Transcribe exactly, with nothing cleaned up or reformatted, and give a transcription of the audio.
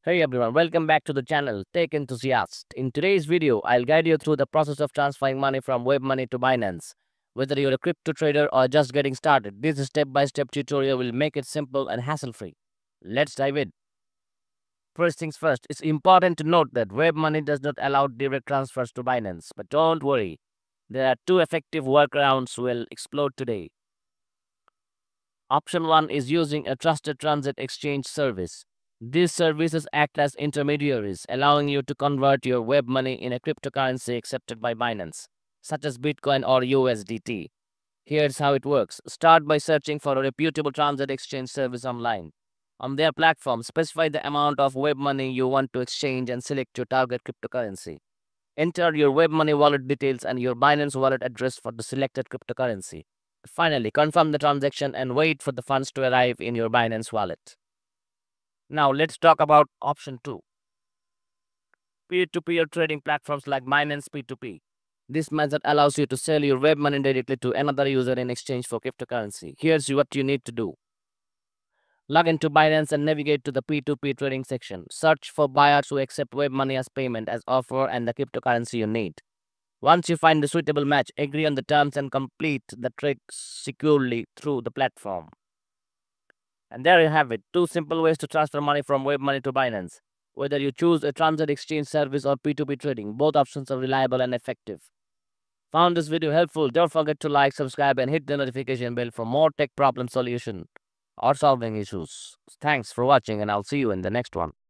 Hey everyone, welcome back to the channel Tech Enthusiast. In today's video, I'll guide you through the process of transferring money from Webmoney to Binance. Whether you're a crypto trader or just getting started, this step-by-step tutorial will make it simple and hassle-free. Let's dive in. First things first, it's important to note that Webmoney does not allow direct transfers to Binance. But don't worry, there are two effective workarounds we'll explore today. Option one is using a trusted transit exchange service. These services act as intermediaries, allowing you to convert your web money in a cryptocurrency accepted by Binance, such as Bitcoin or U S D T. Here's how it works. Start by searching for a reputable transit exchange service online. On their platform, specify the amount of web money you want to exchange and select your target cryptocurrency. Enter your web money wallet details and your Binance wallet address for the selected cryptocurrency. Finally, confirm the transaction and wait for the funds to arrive in your Binance wallet. Now, let's talk about option two. Peer-to-peer trading platforms like Binance P two P. This method allows you to sell your web money directly to another user in exchange for cryptocurrency. Here's what you need to do. Log into Binance and navigate to the P two P trading section. Search for buyers who accept web money as payment as offer and the cryptocurrency you need. Once you find the suitable match, agree on the terms and complete the trade securely through the platform. And there you have it, two simple ways to transfer money from Webmoney to Binance. Whether you choose a transit exchange service or P two P trading, both options are reliable and effective. Found this video helpful? Don't forget to like, subscribe and hit the notification bell for more tech problem solution or solving issues. Thanks for watching and I'll see you in the next one.